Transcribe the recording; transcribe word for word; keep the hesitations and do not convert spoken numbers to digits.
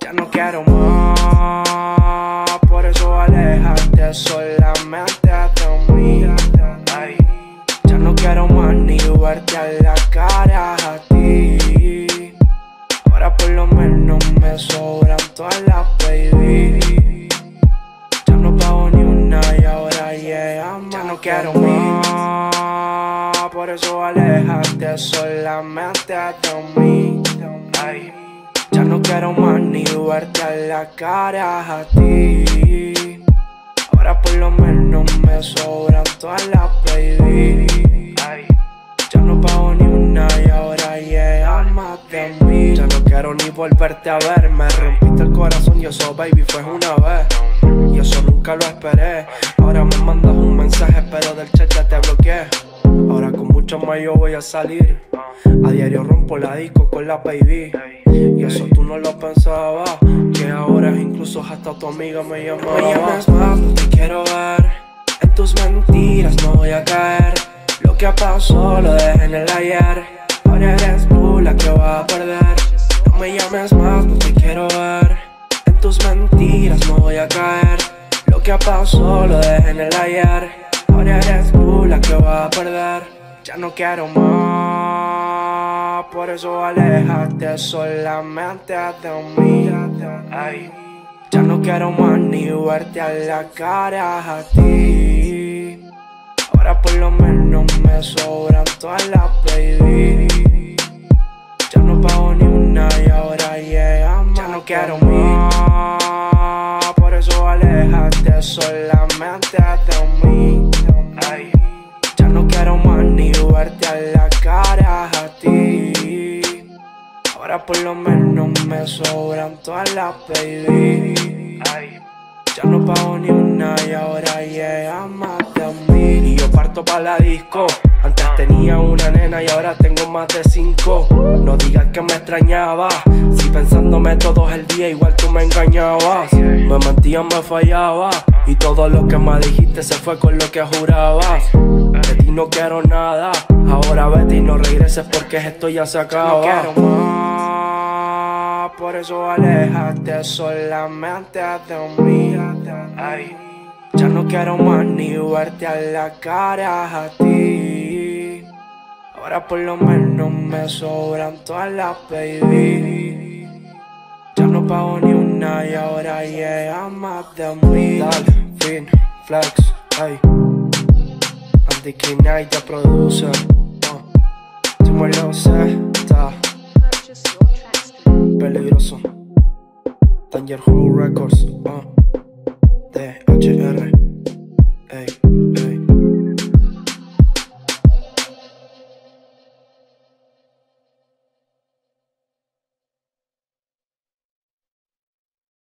Ya no quiero más, por eso aléjate solamente de mí. Ay, ya no quiero más ni verte a la cara a ti. Ahora por lo menos me sobran todas las baby. Ya no pago ni una y ahora llega más. Ya no quiero más, por eso aléjate solamente de mí. Ay, ya no quiero más ni verte a la cara a ti. Ahora por lo menos me sobran todas las baby. Ay, ya no pago ni una y ahora llega más de mí. Ya no quiero ni volverte a ver. Me rompiste el corazón y eso, baby, fue una vez. Y eso nunca lo esperé. Ahora me mandas un mensaje, pero del chat ya te bloqueé. Ahora con mucho más yo voy a salir. A diario rompo la disco con la baby. Y eso tú no lo pensabas, que ahora incluso hasta tu amiga me llama. No me llames más, no te quiero ver. En tus mentiras no voy a caer. Lo que pasó lo dejé en el ayer. Ahora eres tú la que va a perder. No me llames más, no te quiero ver. En tus mentiras no voy a caer. Lo que pasó lo dejé en el ayer. Ahora eres tú la que va a perder. Ya no quiero más, por eso aléjate solamente de mí. Ay, ya no quiero más ni verte a la cara a ti. Ahora por lo menos me sobran todas las baby. Ya no pago ni una y ahora llega más. Ya no quiero más, por eso aléjate solamente de mí. Ay, ya no quiero más ni verte a la cara a ti. Ahora por lo menos me sobran todas las baby. Ay, ya no pago ni una y ahora llega más de mí. Y yo parto pa' la disco. Antes tenía una nena y ahora tengo más de cinco. No digas que me extrañaba, si pensándome todo el día igual tú me engañabas. Me mentías, me fallabas, y todo lo que me dijiste se fue con lo que jurabas. De ti no quiero nada, ahora vete y no regreses porque esto ya se acaba. No quiero más, por eso aléjate solamente de mí. Ay, ya no quiero más ni verte a la cara a ti. Ahora por lo menos me sobran todas las baby. Ya no pago ni una y ahora llega más de mí. Dale, fin, flex, ay. Andy Knight te produce. Uh. Tú me lo sé, está peligroso. Danger Hole Records, uh. de H R